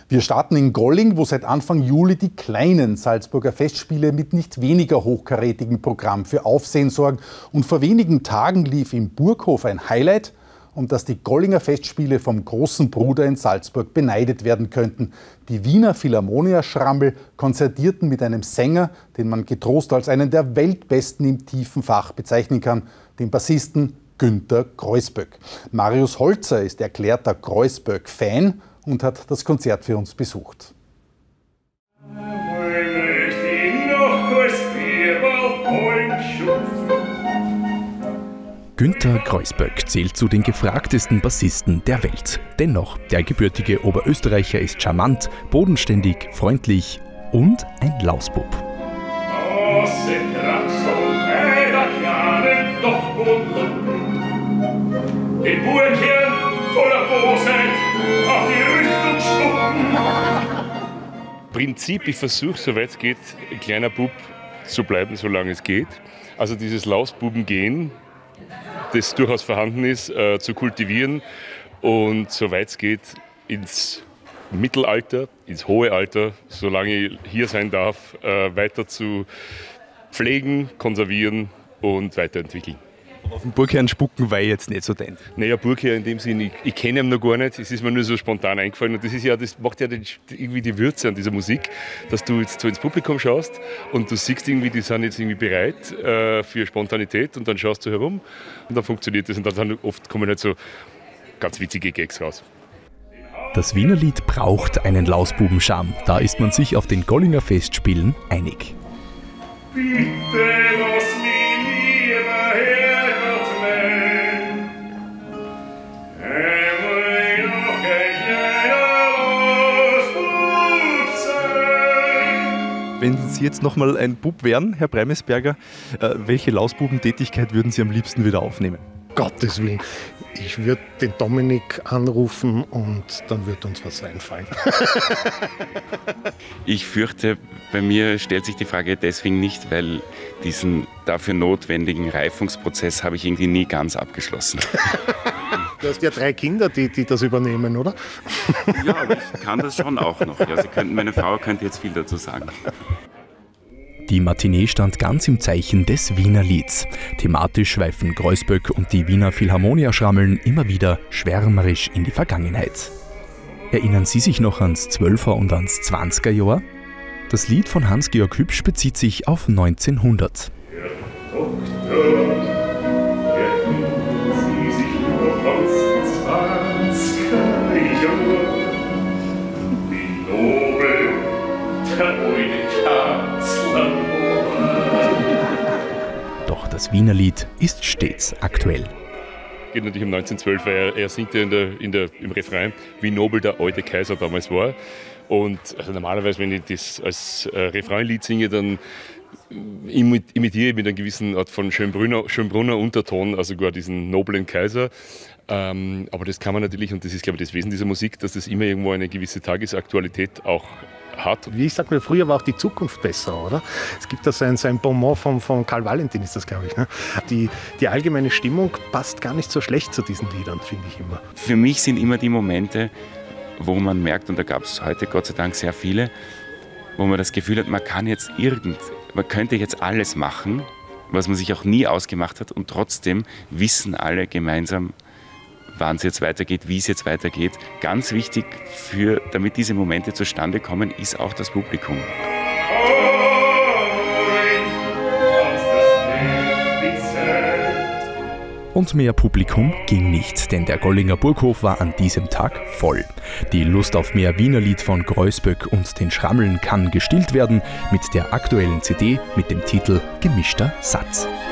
Wir starten in Golling, wo seit Anfang Juli die kleinen Salzburger Festspiele mit nicht weniger hochkarätigem Programm für Aufsehen sorgen. Und vor wenigen Tagen lief im Burghof ein Highlight, um das die Gollinger Festspiele vom großen Bruder in Salzburg beneidet werden könnten. Die Wiener Philharmonia-Schrammel konzertierten mit einem Sänger, den man getrost als einen der Weltbesten im tiefen Fach bezeichnen kann, dem Bassisten Günter Kreuzböck. Marius Holzer ist erklärter Kreuzböck-Fan und hat das Konzert für uns besucht. Günter Kreuzböck zählt zu den gefragtesten Bassisten der Welt. Dennoch, der gebürtige Oberösterreicher ist charmant, bodenständig, freundlich und ein Lausbub. Den Burgherrn voller Bosheit auf die Rüstung spucken. Prinzip, ich versuche, soweit es geht, ein kleiner Bub zu bleiben, solange es geht. Also dieses Lausbubengehen, das durchaus vorhanden ist, zu kultivieren und soweit es geht, ins Mittelalter, ins hohe Alter, solange ich hier sein darf, weiter zu pflegen, konservieren und weiterentwickeln. Auf den Burgherrn spucken war jetzt nicht so dein. Naja, Burgherr in dem Sinne, ich kenne ihn noch gar nicht, es ist mir nur so spontan eingefallen und das macht ja irgendwie die Würze an dieser Musik, dass du jetzt so ins Publikum schaust und du siehst irgendwie, die sind jetzt irgendwie bereit für Spontanität und dann schaust du herum und dann funktioniert das und dann oft kommen halt so ganz witzige Gags raus. Das Wienerlied braucht einen Lausbubenscharme, da ist man sich auf den Gollinger Festspielen einig. Bitte lass mich lieber Herrgott mein, will noch ein kleiner Lausbub sein. Wenn Sie jetzt noch mal ein Bub wären, Herr Breimesberger, welche Lausbubentätigkeit würden Sie am liebsten wieder aufnehmen? Gottes Willen. Ich würde den Dominik anrufen und dann wird uns was einfallen. Ich fürchte, bei mir stellt sich die Frage deswegen nicht, weil diesen dafür notwendigen Reifungsprozess habe ich irgendwie nie ganz abgeschlossen. Du hast ja 3 Kinder, die das übernehmen, oder? Ja, aber ich kann das schon auch noch. Ja, meine Frau könnte jetzt viel dazu sagen. Die Matinee stand ganz im Zeichen des Wienerlieds. Thematisch schweifen Kreuzböck und die Wiener Philharmonia-Schrammeln immer wieder schwärmerisch in die Vergangenheit. Erinnern Sie sich noch ans 12er und ans 20er Jahr? Das Lied von Hans-Georg Hübsch bezieht sich auf 1900. Herr Doktor, hätten Sie sich nur aus 20er Jahren wie nobel der alte Kanzler. Doch das Wienerlied ist stets aktuell. Es geht natürlich um 1912, weil er singt ja im Refrain, wie nobel der alte Kaiser damals war. Und also normalerweise, wenn ich das als Refrainlied singe, dann imitiere ich mit einer gewissen Art von Schönbrunner Unterton, also sogar diesen noblen Kaiser. Aber das kann man natürlich, und das ist, glaube ich, das Wesen dieser Musik, dass das immer irgendwo eine gewisse Tagesaktualität auch hat. Wie ich sag mal, früher war auch die Zukunft besser, oder? Es gibt da so ein Bonmot von Karl Valentin, ist das, glaube ich. Ne? Die allgemeine Stimmung passt gar nicht so schlecht zu diesen Liedern, finde ich immer. Für mich sind immer die Momente, wo man merkt, und da gab es heute Gott sei Dank sehr viele, wo man das Gefühl hat, man könnte jetzt alles machen, was man sich auch nie ausgemacht hat, und trotzdem wissen alle gemeinsam, wann es jetzt weitergeht, wie es jetzt weitergeht. Ganz wichtig, damit diese Momente zustande kommen, ist auch das Publikum. Und mehr Publikum ging nicht, denn der Gollinger Burghof war an diesem Tag voll. Die Lust auf mehr Wienerlied von Kreuzböck und den Schrammeln kann gestillt werden mit der aktuellen CD mit dem Titel Gemischter Satz.